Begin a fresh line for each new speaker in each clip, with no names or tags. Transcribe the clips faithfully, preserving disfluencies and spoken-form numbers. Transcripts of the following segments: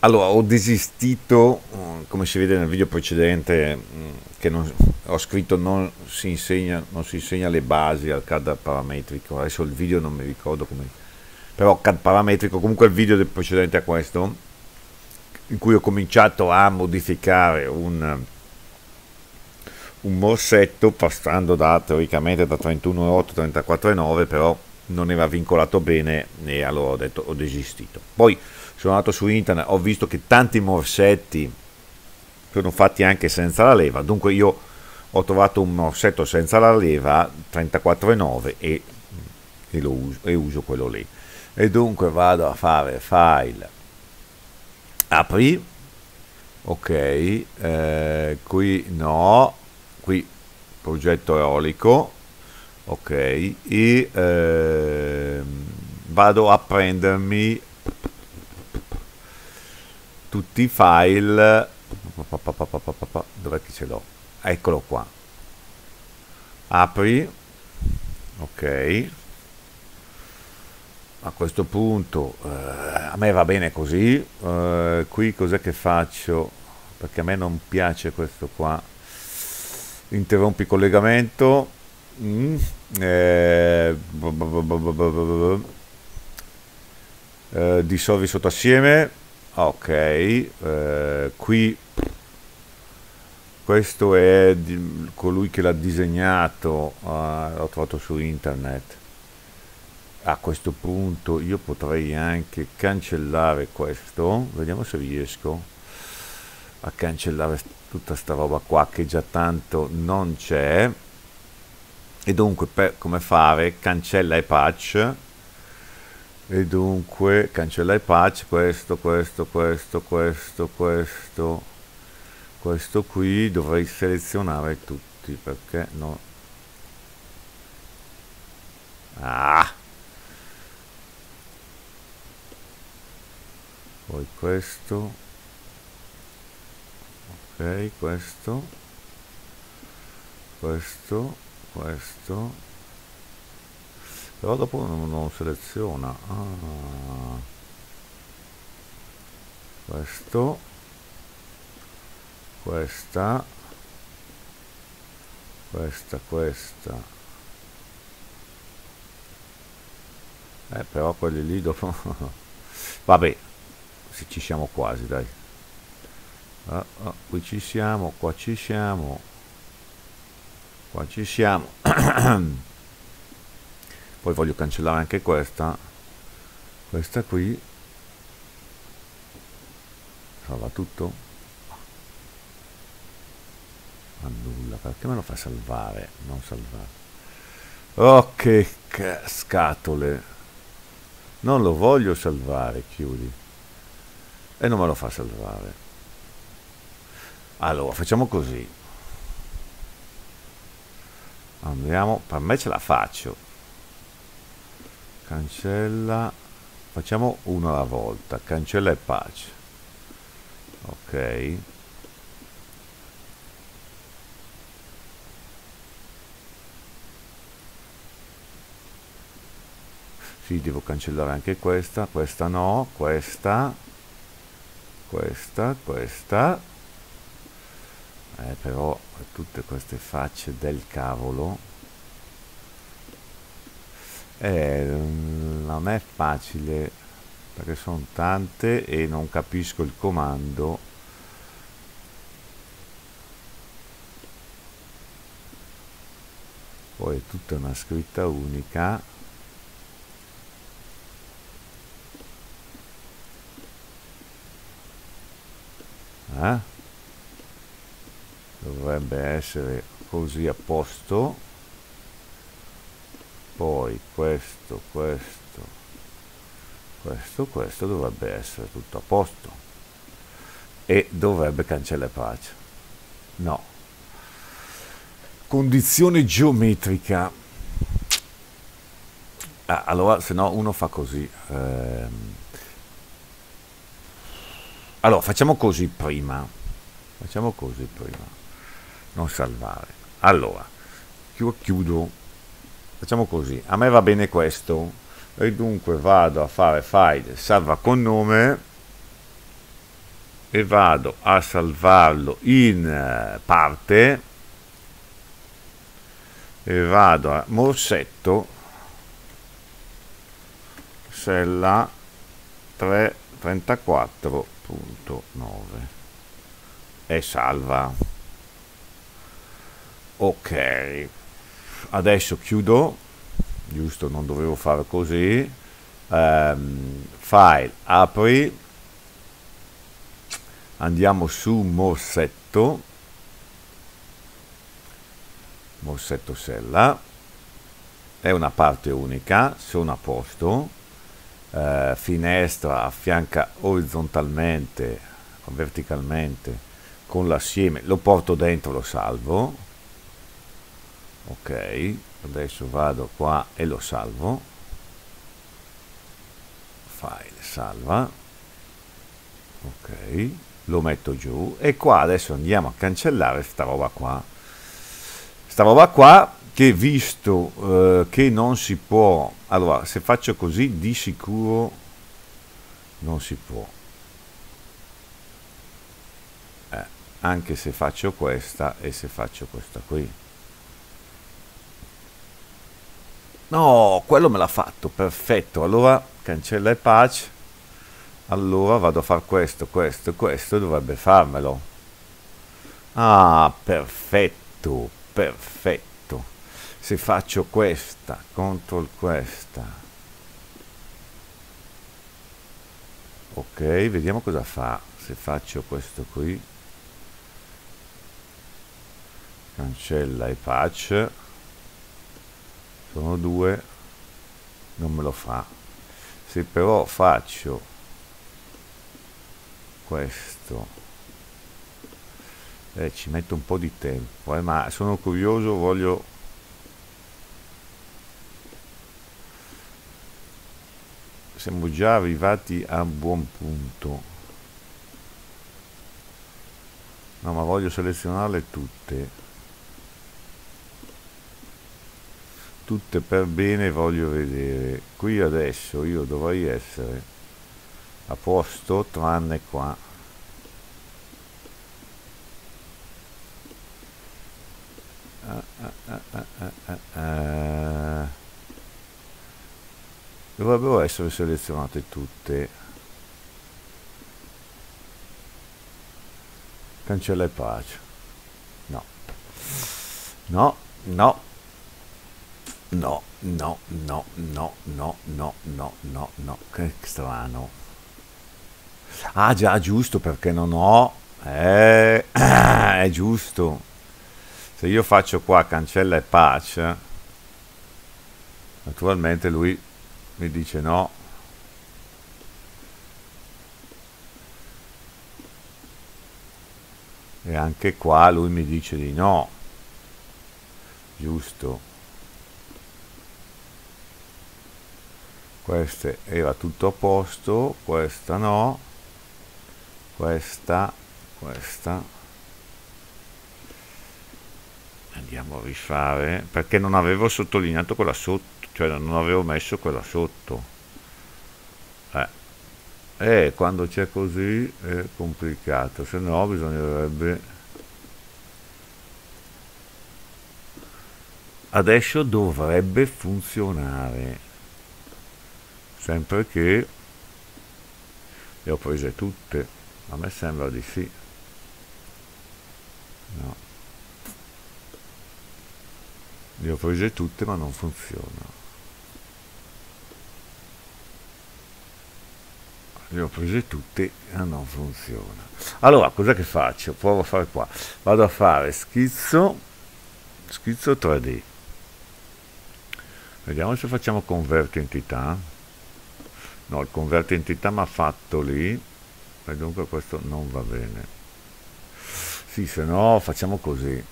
Allora, ho desistito, mm, come si vede nel video precedente, mm, che non- ho scritto non si insegna, non si insegna le basi al C A D parametrico. Adesso il video non mi ricordo come, però C A D parametrico, comunque il video del precedente a questo, in cui ho cominciato a modificare un, un morsetto passando da teoricamente da trentuno virgola otto a trentaquattro virgola nove, però non era vincolato bene e allora ho detto ho desistito. Poi sono andato su internet, ho visto che tanti morsetti sono fatti anche senza la leva, dunque io ho trovato un morsetto senza la leva trentaquattro virgola nove e, e, lo uso, e uso quello lì. E dunque vado a fare file, apri, ok, eh, qui no, qui progetto eolico, ok, e ehm, vado a prendermi tutti i file, dov'è che ce l'ho? Eccolo qua, apri, ok, a questo punto eh, a me va bene così, eh, qui cos'è che faccio? Perché a me non piace questo qua, interrompi collegamento, mm, eh, eh, dissolvi sotto assieme, ok, eh, qui questo è di, colui che l'ha disegnato, uh, l'ho trovato su internet. A questo punto io potrei anche cancellare questo, vediamo se riesco a cancellare tutta sta roba qua che già tanto non c'è, e dunque per come fare cancella i patch, e dunque cancella i patch, questo, questo, questo, questo, questo, questo qui dovrei selezionare tutti perché no, ah, poi questo, ok, questo, questo, questo, però dopo non, non seleziona, ah, questo, questa, questa, questa, eh però quelli lì dopo, vabbè, se ci siamo quasi, dai. Ah, ah, qui ci siamo, qua ci siamo, qua ci siamo. Poi voglio cancellare anche questa, questa qui, salva tutto, annulla, perché me lo fa salvare, non salvare. Oh che scatole, non lo voglio salvare, chiudi, e non me lo fa salvare. Allora facciamo così, andiamo, per me ce la faccio, cancella, facciamo uno alla volta, cancella e patch, ok, sì, devo cancellare anche questa, questa no, questa, questa, questa, eh, però tutte queste facce del cavolo, eh, non è facile perché sono tante e non capisco il comando. Poi è tutta una scritta unica, eh? Dovrebbe essere così a posto. Poi questo, questo, questo, questo dovrebbe essere tutto a posto e dovrebbe cancellare patch. No, condizione geometrica, ah, allora se no uno fa così, ehm. allora facciamo così prima, facciamo così prima, non salvare, allora chiudo, facciamo così, a me va bene questo, e dunque vado a fare file salva con nome, e vado a salvarlo in parte e vado a morsetto sella tre trentaquattro punto nove e salva. Ok, adesso chiudo, giusto, non dovevo fare così. Um, file, apri, andiamo su morsetto, morsetto sella, è una parte unica, sono a posto, uh, finestra affianca orizzontalmente o verticalmente con l'assieme, lo porto dentro, lo salvo. Ok, adesso vado qua e lo salvo. File, salva, ok, lo metto giù e qua adesso andiamo a cancellare sta roba qua, sta roba qua che visto eh, che non si può, allora se faccio così di sicuro non si può, eh, anche se faccio questa e se faccio questa qui, no, quello me l'ha fatto, perfetto, allora cancella e patch, allora vado a fare questo, questo, questo, dovrebbe farmelo. Ah, perfetto, perfetto. Se faccio questa, control questa. Ok, vediamo cosa fa. Se faccio questo qui, cancella e patch, sono due, non me lo fa. Se però faccio questo, eh, ci metto un po' di tempo, eh, ma sono curioso, voglio siamo già arrivati a un buon punto, no, ma voglio selezionarle tutte tutte per bene, voglio vedere qui adesso io dovrei essere a posto tranne qua, ah, ah, ah, ah, ah, ah. Dovrebbero essere selezionate tutte, cancella e pace, no no no no no no no no no no no no, che strano. Ah già, giusto, perché non ho eh, è giusto, se io faccio qua cancella e patch naturalmente lui mi dice no, e anche qua lui mi dice di no, giusto, queste era tutto a posto, questa no, questa, questa, andiamo a rifare perché non avevo sottolineato quella sotto, cioè non avevo messo quella sotto, eh, e quando c'è così è complicato, se no bisognerebbe, adesso dovrebbe funzionare, sempre che le ho prese tutte, a me sembra di sì, no, le ho prese tutte ma non funziona, le ho prese tutte ma non funziona. Allora cos'è che faccio? Provo a fare qua, vado a fare schizzo, schizzo tre D, vediamo se facciamo converti entità, no, il converti entità mi ha fatto lì e dunque questo non va bene, sì, se no facciamo così,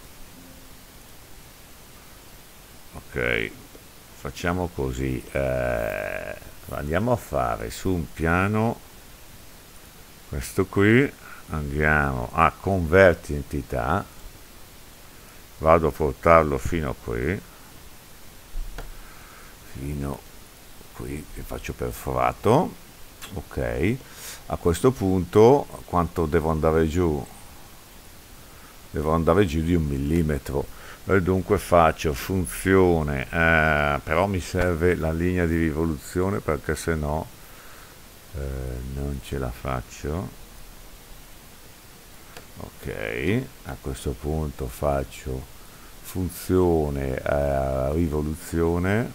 ok, facciamo così, eh, andiamo a fare su un piano questo qui, andiamo a converti entità, vado a portarlo fino a qui, fino qui, che faccio perforato, Ok, a questo punto quanto devo andare giù? Devo andare giù di un millimetro e dunque faccio funzione, eh, però mi serve la linea di rivoluzione perché se no eh, non ce la faccio. Ok, a questo punto faccio funzione eh, rivoluzione.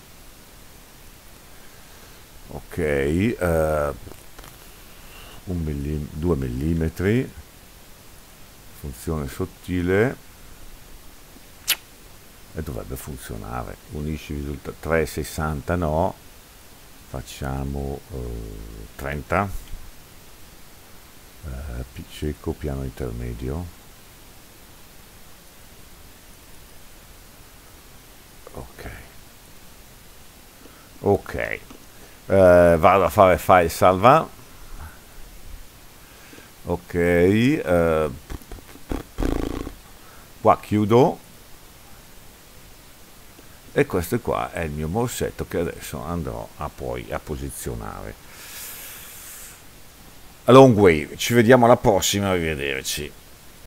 Ok, eh, un millim- due millimetri, funzione sottile e dovrebbe funzionare. Unisci i risultati tre virgola sessanta no, facciamo eh, trenta, eh, P cieco piano intermedio. Ok, ok, eh, vado a fare file salva. Ok, eh, qua chiudo e questo qua è il mio morsetto che adesso andrò a poi a posizionare. A long way, ci vediamo alla prossima, arrivederci.